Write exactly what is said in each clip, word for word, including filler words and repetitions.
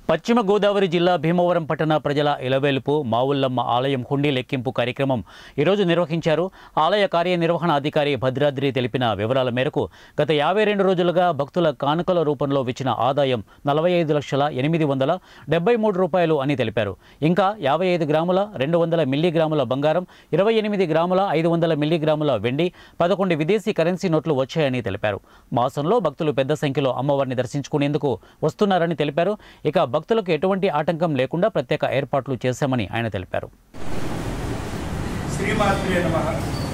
పశ్చిమ గోదావరి జిల్లా భీమవరం పట్టణ ప్రజల ఇలవేలుపు మావుల్లమ్మ ఆలయం హుండీ లెక్కింపు కార్యక్రమం ఈరోజు నిర్వహించారు. ఆలయ కార్యనిర్వహణ అధికారి భద్రాద్రి తెలిపిన వివరాల మేరకు గత యాభై రెండు రోజులుగా భక్తుల కానుకల రూపంలో వచ్చిన ఆదాయం నలభై ఐదు లక్షల ఎనిమిది వందల డెబ్బై మూడు రూపాయలు అని తెలిపారు. ఇంకా యాభై ఐదు గ్రాముల రెండు వందల మిల్లీగ్రాముల బంగారం, ఇరవై ఎనిమిది గ్రాముల ఐదు వందల మిల్లీగ్రాముల వెండి, పదకొండు విదేశీ కరెన్సీ నోట్లు వచ్చాయని తెలిపారు. మాసంలో భక్తులు పెద్ద సంఖ్యలో అమ్మవారిని దర్శించుకునేందుకు వస్తున్నారని తెలిపారు. ఇక భక్తులకు ఎటువంటి ఆటంకం లేకుండా ప్రత్యేక ఏర్పాట్లు చేశామని ఆయన తెలిపారు. శ్రీమాత్రే నమః.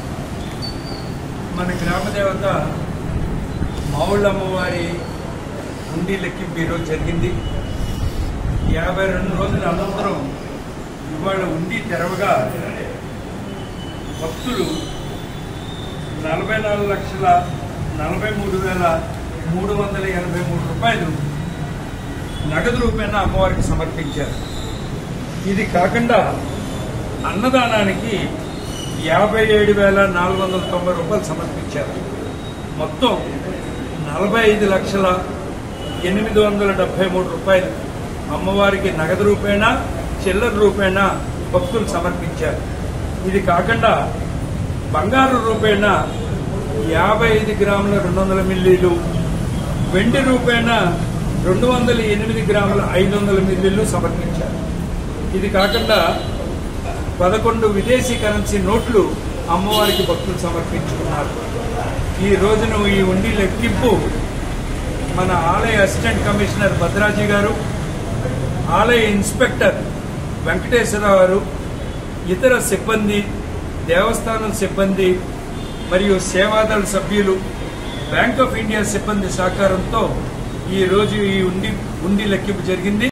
మన గ్రామ దేవత మావుళ్ళమ్మవారి హుండీ లెక్కింపు ఈరోజు జరిగింది. యాభై రెండు రోజుల అనంతరం ఇవాళ హుండీ తెరవగా భక్తులు నలభై నాలుగు లక్షల నలభై మూడు వేల మూడు వందల ఎనభై మూడు రూపాయలు నగదు రూపేణ అమ్మవారికి సమర్పించారు. ఇది కాకుండా అన్నదానానికి యాభై ఏడు వేల నాలుగు వందల తొంభై రూపాయలు సమర్పించారు. మొత్తం నలభై ఐదు లక్షల ఎనిమిది వందల డెబ్బై మూడు రూపాయలు అమ్మవారికి నగదు రూపేణ చిల్లర రూపేణ భక్తులు సమర్పించారు. ఇది కాకుండా బంగారు రూపేణ యాభై ఐదు గ్రాముల రెండు వందల మిల్లీలు, వెండి రూపేణ రెండు వందల ఎనిమిది గ్రాముల ఐదు వందల మిల్లీలు సమర్పించారు. ఇది కాకుండా పదకొండు విదేశీ కరెన్సీ నోట్లు అమ్మవారికి భక్తులు సమర్పించుకున్నారు. ఈ రోజున ఈ హుండీ లెక్కింపు మన ఆలయ అసిస్టెంట్ కమిషనర్ భద్రాజీ గారు, ఆలయ ఇన్స్పెక్టర్ వెంకటేశ్వరరావు గారు, ఇతర సిబ్బంది, దేవస్థానం సిబ్బంది మరియు సేవాదళ సభ్యులు, బ్యాంక్ ఆఫ్ ఇండియా సిబ్బంది సహకారంతో ఈ రోజు ఈ హుండీ హుండీ లెక్కింపు జరిగింది.